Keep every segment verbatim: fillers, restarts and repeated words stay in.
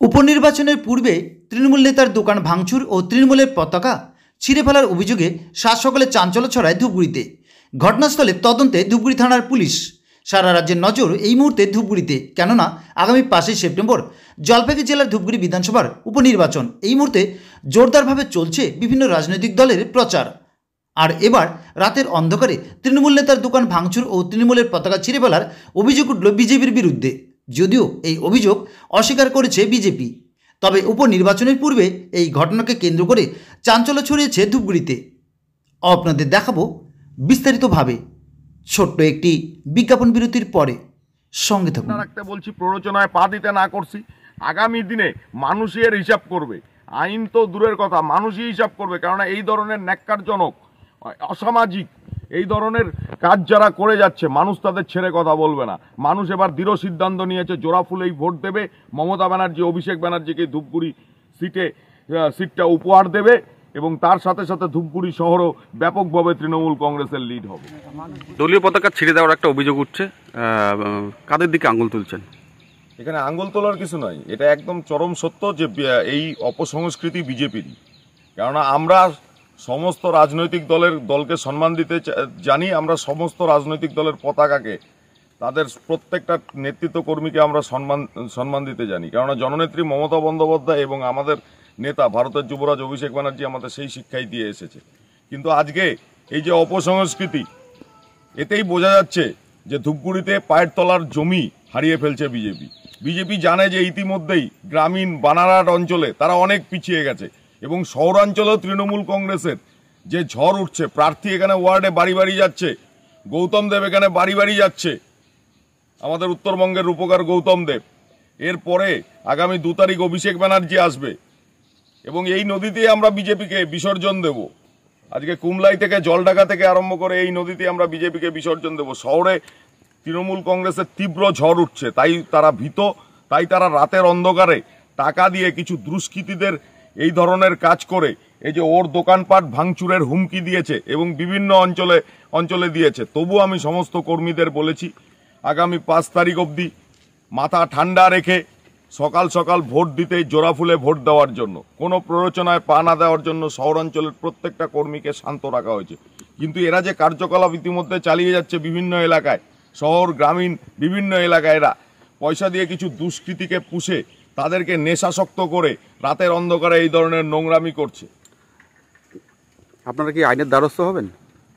উপনির্বাচনের পূর্বে তৃণমূল নেতার দোকান ভাঙচুর ও তৃণমূলের পতাকা ছিঁড়ে ফেলার অভিযোগে সাত সকালে চাঞ্চল্য ছড়ায় ধূপগুড়িতে। ঘটনাস্থলে তদন্তে ধূপগুড়ি থানার পুলিশ। সারা রাজ্যের নজর এই মুহূর্তে ধূপগুড়িতে, কেননা আগামী পাঁচই সেপ্টেম্বর জলপাইগুড়ি জেলার ধূপগুড়ি বিধানসভার উপনির্বাচন। এই মুহূর্তে জোরদারভাবে চলছে বিভিন্ন রাজনৈতিক দলের প্রচার। আর এবার রাতের অন্ধকারে তৃণমূল নেতার দোকান ভাঙচুর ও তৃণমূলের পতাকা ছিঁড়ে ফেলার অভিযোগ উঠল বিজেপির বিরুদ্ধে। যদিও এই অভিযোগ অস্বীকার করেছে বিজেপি, তবে উপনির্বাচনের পূর্বে এই ঘটনাকে কেন্দ্র করে চাঞ্চল্য ছড়িয়েছে ধূপগুড়িতে। আপনাদের দেখাবো বিস্তারিতভাবে ছোট্ট একটি বিজ্ঞাপন বিরতির পরে। সঙ্গে থাকুন। রাখতে বলছি, প্ররোচনায় পা দিতে না করছি। আগামী দিনে মানুষের হিসাব করবে, আইন তো দূরের কথা, মানুষই হিসাব করবে। কেননা এই ধরনের ন্যাক্কারজনক, অসামাজিক এই ধরনের কাজ যারা করে যাচ্ছে, মানুষ তাদের ছেড়ে কথা বলবে না। মানুষ এবার দৃঢ় সিদ্ধান্ত নিয়েছে, জোড়া ফুলেই ভোট দেবে। মমতা ব্যানার্জি, অভিষেক ব্যানার্জিকে ধূপগুড়ি সিটে সিটটা উপহার দেবে এবং তার সাথে সাথে ধূপগুড়ি শহরও ব্যাপকভাবে তৃণমূল কংগ্রেসের লিড হবে। দলীয় পতাকা ছিঁড়ে দেওয়ার একটা অভিযোগ উঠছে, কাদের দিকে আঙুল তুলছেন? এখানে আঙুল তোলার কিছু নয়, এটা একদম চরম সত্য যে এই অপসংস্কৃতি বিজেপিরই। কেননা আমরা সমস্ত রাজনৈতিক দলের দলকে সম্মান দিতে জানি, আমরা সমস্ত রাজনৈতিক দলের পতাকাকে, তাদের প্রত্যেকটা নেতৃত্ব কর্মীকে আমরা সম্মান সম্মান দিতে জানি। কেননা জননেত্রী মমতা বন্দ্যোপাধ্যায় এবং আমাদের নেতা ভারতের যুবরাজ অভিষেক ব্যানার্জি আমাদের সেই শিক্ষাই দিয়ে এসেছে। কিন্তু আজকে এই যে অপসংস্কৃতি, এতেই বোঝা যাচ্ছে যে ধূপগুড়িতে পায়ের তলার জমি হারিয়ে ফেলছে বিজেপি। বিজেপি জানে যে ইতিমধ্যেই গ্রামীণ বানারহাট অঞ্চলে তারা অনেক পিছিয়ে গেছে এবং শহরাঞ্চলেও তৃণমূল কংগ্রেসের যে ঝড় উঠছে, প্রার্থী এখানে ওয়ার্ডে বাড়ি বাড়ি যাচ্ছে। গৌতম দেব এখানে বাড়ি বাড়ি যাচ্ছে, আমাদের উত্তরবঙ্গের রূপকার গৌতম দেব। এরপরে আগামী দু তারিখ অভিষেক ব্যানার্জি আসবে এবং এই নদীতে আমরা বিজেপিকে বিসর্জন দেব। আজকে কুমলাই থেকে জলঢাকা থেকে আরম্ভ করে এই নদীতে আমরা বিজেপিকে বিসর্জন দেব। শহরে তৃণমূল কংগ্রেসের তীব্র ঝড় উঠছে, তাই তারা ভীত, তাই তারা রাতের অন্ধকারে টাকা দিয়ে কিছু দুষ্কৃতীদের এই ধরনের কাজ করে এই যে ওর দোকানপাট ভাঙচুরের হুমকি দিয়েছে এবং বিভিন্ন অঞ্চলে অঞ্চলে দিয়েছে। তবু আমি সমস্ত কর্মীদের বলেছি, আগামী পাঁচ তারিখ অবধি মাথা ঠান্ডা রেখে সকাল সকাল ভোট দিতে, জোড়া ফুলে ভোট দেওয়ার জন্য, কোনো প্ররোচনায় পা না দেওয়ার জন্য শহরাঞ্চলের প্রত্যেকটা কর্মীকে শান্ত রাখা হয়েছে। কিন্তু এরা যে কার্যকলাপ ইতিমধ্যে চালিয়ে যাচ্ছে বিভিন্ন এলাকায়, শহর গ্রামীণ বিভিন্ন এলাকায়, এরা পয়সা দিয়ে কিছু দুষ্কৃতীকে পুষে তাদেরকে নেশাসক্ত করে রাতের অন্ধকারে এই ধরনের নোংরামি করছে। আপনারা কি আইনের দ্বারস্থ হবেন?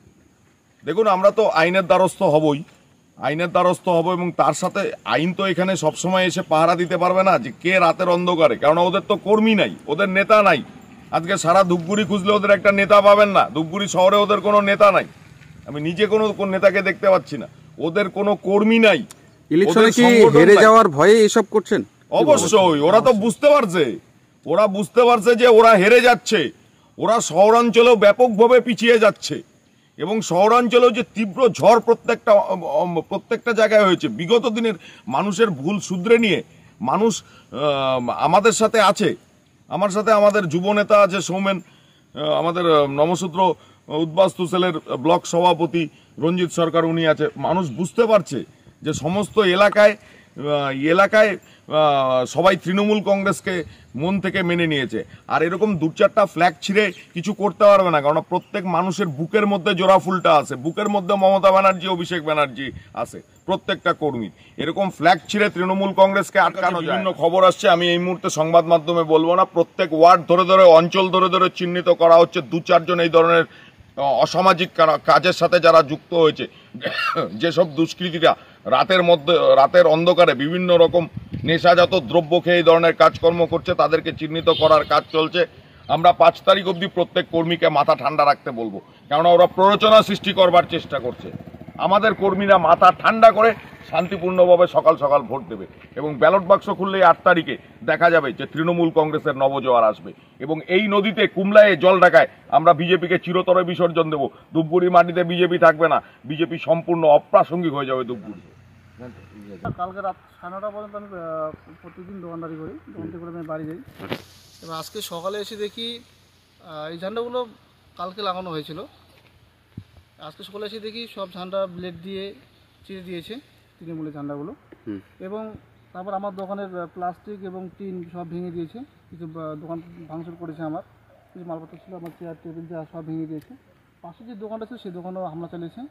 দেখুন, আমরা তো আইনের দ্বারস্থ হবই, আইনের দ্বারস্থ হব এবং তার সাথে আইন তো এখানে সবসময় এসে পাহারা দিতে পারবে না যে কে রাতের অন্ধকারে, কারণ ওদের তো কর্মী নাই, ওদের নেতা নাই। আজকে সারা ধূপগুড়ি খুঁজলে ওদের একটা নেতা পাবেন না। ধূপগুড়ি শহরে ওদের কোনো নেতা নাই, আমি নিজে কোনো নেতাকে দেখতে পাচ্ছি না। ওদের কোনো কর্মী নাই। ইলেকশনে কি হেরে যাওয়ার ভয়ে এসব করছেন? অবশ্যই, ওরা তো বুঝতে পারছে, ওরা বুঝতে পারছে যে ওরা হেরে যাচ্ছে। ওরা শহরাঞ্চলেও ব্যাপকভাবে পিছিয়ে যাচ্ছে এবং শহরাঞ্চলেও যে তীব্র ঝড় প্রত্যেকটা প্রত্যেকটা জায়গায় হয়েছে। বিগত দিনের মানুষের ভুল শুধরে নিয়ে মানুষ আমাদের সাথে আছে। আমার সাথে আমাদের যুবনেতা আছে সৌমেন, আমাদের নমসূত্র উদ্বাস্তু সেলের ব্লক সভাপতি রঞ্জিত সরকার, উনি আছে। মানুষ বুঝতে পারছে যে সমস্ত এলাকায় এলাকায় সবাই তৃণমূল কংগ্রেসকে মন থেকে মেনে নিয়েছে। আর এরকম দু চারটা ফ্ল্যাগ ছিঁড়ে কিছু করতে পারবে না, কারণ প্রত্যেক মানুষের বুকের মধ্যে জোড়া ফুলটা আছে, বুকের মধ্যে মমতা ব্যানার্জি, অভিষেক ব্যানার্জি আছে, প্রত্যেকটা কর্মী। এরকম ফ্ল্যাগ ছিঁড়ে তৃণমূল কংগ্রেসকে আটকানো, বিভিন্ন খবর আসছে, আমি এই মুহূর্তে সংবাদ মাধ্যমে বলবো না। প্রত্যেক ওয়ার্ড ধরে ধরে, অঞ্চল ধরে ধরে চিহ্নিত করা হচ্ছে দু চারজন এই ধরনের অসামাজিক কাজের সাথে যারা যুক্ত হয়েছে, যেসব দুষ্কৃতীরা রাতের মধ্যে রাতের অন্ধকারে বিভিন্ন রকম নেশাজাত দ্রব্য খেয়ে এই ধরনের কাজকর্ম করছে, তাদেরকে চিহ্নিত করার কাজ চলছে। আমরা পাঁচ তারিখ অবধি প্রত্যেক কর্মীকে মাথা ঠান্ডা রাখতে বলবো, কেননা ওরা প্ররোচনা সৃষ্টি করবার চেষ্টা করছে। আমাদের কর্মীরা মাথা ঠান্ডা করে শান্তিপূর্ণভাবে সকাল সকাল ভোট দেবে এবং ব্যালট বাক্স খুললেই আট তারিখে দেখা যাবে যে তৃণমূল কংগ্রেসের নবজোয়ার আসবে এবং এই নদীতে কুমলায় জলঢাকায় আমরা বিজেপিকে চিরতরে বিসর্জন দেবো। ধূপগুড়ি মাটিতে বিজেপি থাকবে না, বিজেপি সম্পূর্ণ অপ্রাসঙ্গিক হয়ে যাবে ধূপগুড়ি। কালকে রাত সাড়ে নটা পর্যন্ত আমি প্রতিদিন দোকানদারি করি, দোকানদারি করে আমি বাড়ি যাই। এবার আজকে সকালে এসে দেখি এই ঝান্ডাগুলো কালকে লাগানো হয়েছিল, আজকে সকালে এসে দেখি সব ঝান্ডা ব্লেড দিয়ে চিড়ে দিয়েছে তৃণমূলের ঝান্ডাগুলো এবং তারপর আমার দোকানের প্লাস্টিক এবং টিন সব ভেঙে দিয়েছে, কিছু আহ, দোকান ভাঙচুর করেছে, আমার কিছু মালপত্র ছিল, আমার চেয়ার টেবিল যা সব ভেঙে দিয়েছে। পাশে যে দোকানটা ছিল সেই দোকানেও হামলা চালিয়েছে।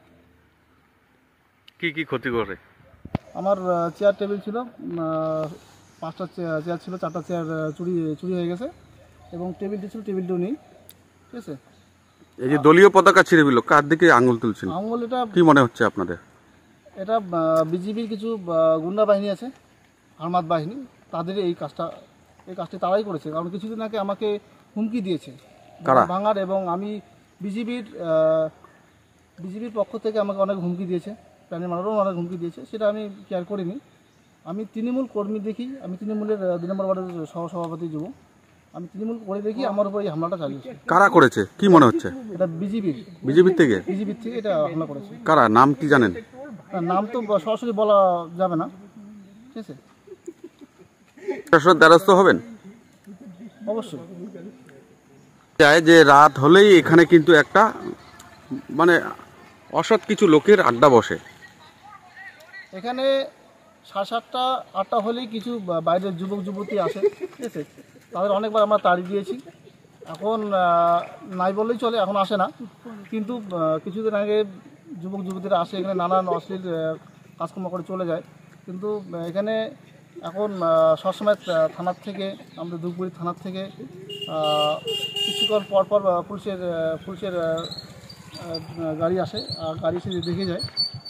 কি কি ক্ষতি করে? আমার আহ, চেয়ার টেবিল ছিল, আহ, পাঁচটা চেয়ার চেয়ার ছিল, চারটা চেয়ার আহ, চুরি চুরি হয়ে গেছে, এবং টেবিলটি ছিল, টেবিলটাও নেই। ঠিক আছে। এই যে দলীয় পতাকা ছিঁড়ে দিল, কার দিকে আঙুল তুলছেন? আঙুল এটা কি মনে হচ্ছে আপনাদের? এটা বিজিবির কিছু আহ, গুন্ডা বাহিনী আছে, আর্মাদ বাহিনী, তাদের এই কাজটা এই কাজটি তারাই করেছে। কারণ কিছুদিন আগে আমাকে হুমকি দিয়েছে কারা? ভাঙার, এবং আমি বিজিবির বিজিবির পক্ষ থেকে আমাকে অনেক হুমকি দিয়েছে, প্রাণী মারারও অনেক হুমকি দিয়েছে, সেটা আমি কেয়ার করিনি। আমি তৃণমূল কর্মী দেখি, আমি তৃণমূলের আহ, দুই নম্বর ওয়ার্ডের সহসভাপতি যুব, আমি তৃণমূল করে দেখি আমার উপর এই হামলাটা চালিয়েছে। কারা করেছে কি মনে হচ্ছে? এটা বিজিবির বিজেপির থেকে? বিজিবির থেকে এটা হামলা করেছে। কারা, নাম কি জানেন? তার নাম তো সরাসরি বলা যাবে না। ঠিক আছে, প্রশাসনের দ্বারস্থ হবেন? অবশ্যই। যায় যে রাত হলেই এখানে কিন্তু একটা মানে অসৎ কিছু লোকের আড্ডা বসে। এখানে সাড়ে সাতটা আটটা হলেই কিছু বা- বাইরের যুবক যুবতী আসে। ঠিক আছে, তাদের অনেকবার আমরা তাড়ি দিয়েছি, এখন আহ, নাই বললেই চলে, এখন আসে না। কিন্তু আহ, কিছুদিন আগে যুবক যুবতীরা আসে, এখানে নানান অশ্লীল আহ, কাজকর্ম করে চলে যায়। কিন্তু আহ, এখানে এখন আহ, সবসময় আহ, থানার থেকে, আমাদের ধূপগুড়ি থানার থেকে আহ, কিছুক্ষণ পর পর আহ, পুলিশের আহ, পুলিশের আহ, আহ, গাড়ি আসে, আর গাড়ি এসে দেখে যায়।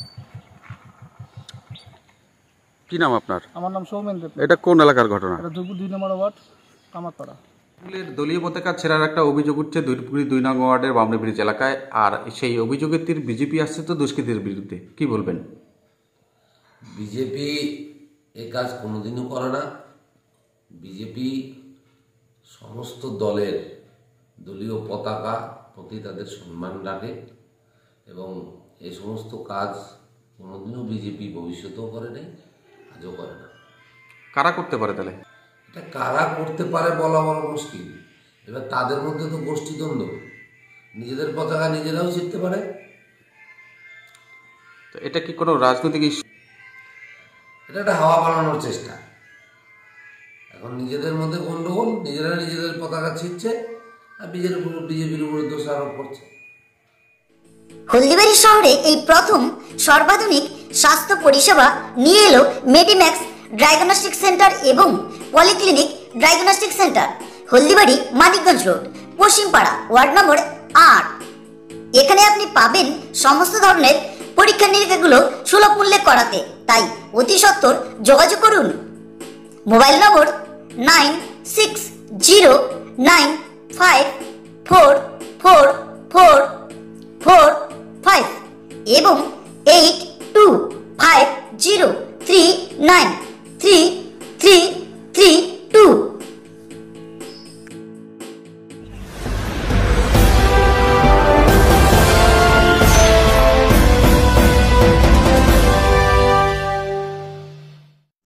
কি নাম আপনার? আমার নাম সৌমেন দেব। এটা কোন এলাকার ঘটনা? এটা ধূপগুড়ি দুই নম্বর ওয়ার্ড, কামারপাড়া। তৃণমূলের দলীয় পতাকা ছেঁড়ার একটা অভিযোগ উঠছে ধূপগুড়ি দুই নং ওয়ার্ডের বামনি ব্রিজ এলাকায়, আর সেই অভিযোগের তীর বিজেপি আসছে তো দুষ্কৃতীর বিরুদ্ধে, কি বলবেন? বিজেপি এ কাজ কোনোদিনও করে না। বিজেপি সমস্ত দলের দলীয় পতাকা প্রতি তাদের সম্মান রাখে, এবং এই সমস্ত কাজ কোনোদিনও বিজেপি ভবিষ্যতেও করে নাই, আজও করে না। কারা করতে পারে তাহলে? এটা কারা করতে পারে বলা বড় মুশকিল। এবার তাদের মধ্যে তো গোষ্ঠীদ্বন্দ্ব, নিজেদের পতাকা নিজেরাও ছিঁড়তে পারে। তো এটা কি কোনো রাজনৈতিক ইস্যু? এটা একটা হাওয়া বানানোর চেষ্টা। এখন নিজেদের মধ্যে গন্ডগোল, নিজেরা নিজেদের পতাকা ছিঁড়ছে, আর বিজেপির উপর বিজেপির উপরে দোষ আরোপ করছে। হলদিবাড়ি শহরে এই প্রথম সর্বাধুনিক স্বাস্থ্য পরিষেবা নিয়ে এলো মেডিম্যাক্স ডায়াগনস্টিক সেন্টার এবং polyclinic diagnostic centre, Haldibari Manikganj road, Paschimpara, ward number আট। এখানে আপনি পাবেন সমস্ত ধরনের পরীক্ষা নিরীক্ষাগুলো সুলভ মূল্যে করাতে, তাই অতি সত্বর যোগাযোগ করুন। Mobile number nine six zero nine five four four four four five এবং eight two five zero three nine.